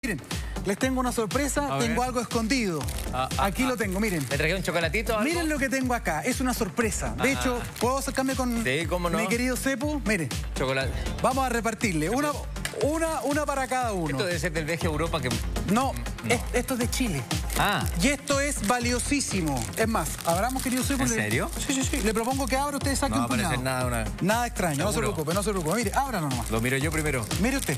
miren, les tengo una sorpresa, tengo algo escondido. Aquí lo tengo, miren. ¿Me traje un chocolatito? ¿Algo? Miren lo que tengo acá, es una sorpresa. De hecho, ¿puedo acercarme con mi querido Cepu? Miren. Chocolate. Vamos a repartirle una para cada uno. Esto debe ser del Viaje a Europa que... No. Esto es de Chile. Y esto es valiosísimo. Es más, abramos, querido Cepu. ¿En serio? Sí. Le propongo que abra, ustedes saquen un puñado. No va a parecer nada extraño, no se preocupe. Mire, ábralo nomás. Lo miro yo primero. Mire usted.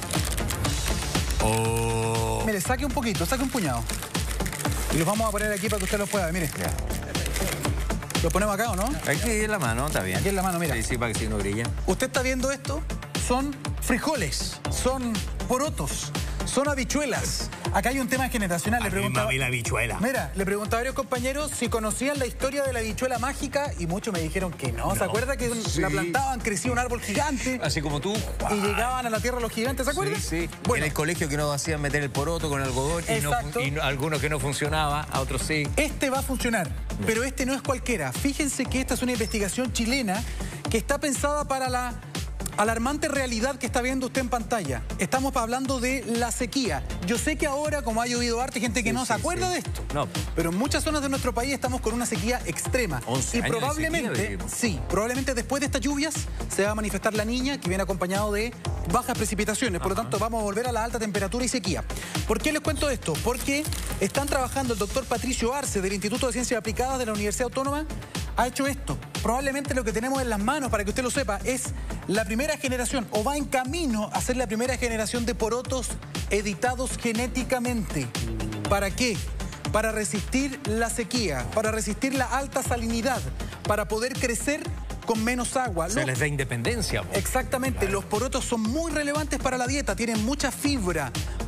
Mire, saque un poquito, saque un puñado. Y los vamos a poner aquí para que usted los pueda ver, mire. Ya. ¿Lo ponemos acá o no? Aquí en la mano, está bien. Aquí en la mano, mira. Sí, para que si no brilla. Usted está viendo esto, son frijoles, son porotos, son habichuelas. Acá hay un tema generacional. Le preguntaba, la habichuela. Mira, le preguntaba a varios compañeros si conocían la historia de la habichuela mágica y muchos me dijeron que no. ¿Se acuerda que la plantaban, crecía un árbol gigante? Así como tú. Y llegaban a la tierra los gigantes, ¿se acuerdan? Sí. Bueno, en el colegio que nos hacían meter el poroto con algodón y algunos que no funcionaba, a otros sí. Este va a funcionar, pero este no es cualquiera. Fíjense que esta es una investigación chilena que está pensada para la alarmante realidad que está viendo usted en pantalla. Estamos hablando de la sequía. Yo sé que ahora, como ha llovido harto, hay gente que no se acuerda de esto. No. Pero en muchas zonas de nuestro país estamos con una sequía extrema. 11 años probablemente, probablemente después de estas lluvias se va a manifestar la niña, que viene acompañado de bajas precipitaciones. Por lo tanto, vamos a volver a la alta temperatura y sequía. ¿Por qué les cuento esto? Porque están trabajando el doctor Patricio Arce del Instituto de Ciencias Aplicadas de la Universidad Autónoma. Ha hecho esto. Probablemente lo que tenemos en las manos, para que usted lo sepa, es la primera generación, o va en camino a ser la primera generación de porotos editados genéticamente. ¿Para qué? Para resistir la sequía, para resistir la alta salinidad, para poder crecer con menos agua. Se les da independencia. Exactamente. Claro. Los porotos son muy relevantes para la dieta, tienen mucha fibra,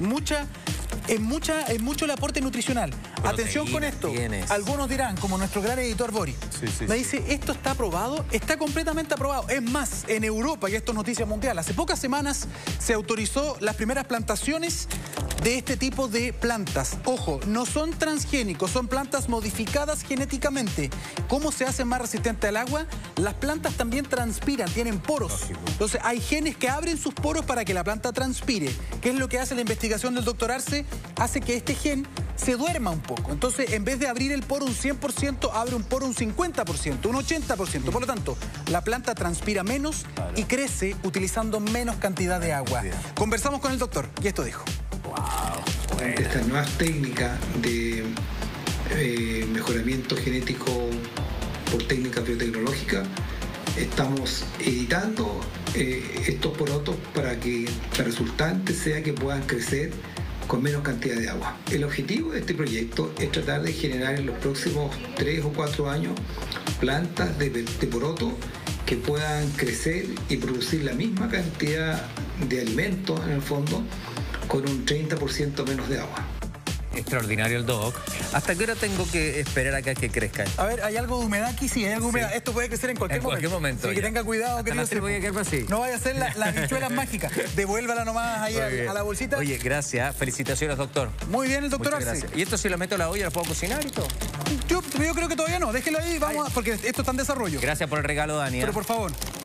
es mucho el aporte nutricional. Proteína. Atención con esto. Algunos dirán, como nuestro gran editor Boris, me dice, ¿esto está aprobado? Está completamente aprobado. Es más, en Europa, y esto es noticia mundial, hace pocas semanas se autorizó las primeras plantaciones de este tipo de plantas. Ojo, no son transgénicos, son plantas modificadas genéticamente. ¿Cómo se hacen más resistentes al agua? Las plantas también transpiran, tienen poros. Entonces hay genes que abren sus poros para que la planta transpire. ¿Qué es lo que hace la investigación del doctor Arce? Hace que este gen se duerma un poco. Entonces, en vez de abrir el poro un 100%, abre un poro un 50%, un 80%. Por lo tanto, la planta transpira menos y crece utilizando menos cantidad de agua. Conversamos con el doctor y esto dijo. Estas nuevas técnicas de mejoramiento genético por técnica biotecnológica, estamos editando estos porotos para que la resultante sea que puedan crecer con menos cantidad de agua. El objetivo de este proyecto es tratar de generar en los próximos 3 o 4 años plantas de poroto que puedan crecer y producir la misma cantidad de alimentos en el fondo con un 30% menos de agua. Extraordinario el doc. ¿Hasta qué hora tengo que esperar acá que crezca? A ver, ¿hay algo de humedad aquí? Sí, hay algo de humedad. Esto puede crecer en cualquier momento. Así que tenga cuidado, querido. No vaya a ser las habichuelas mágicas. Devuélvala nomás ahí a la bolsita. Oye, gracias. Felicitaciones, doctor. Muy bien, el doctor Arce. ¿Y esto si lo meto a la olla, lo puedo cocinar y todo? Yo creo que todavía no. Déjelo ahí, vamos, porque esto está en desarrollo. Gracias por el regalo, Dani. Pero por favor.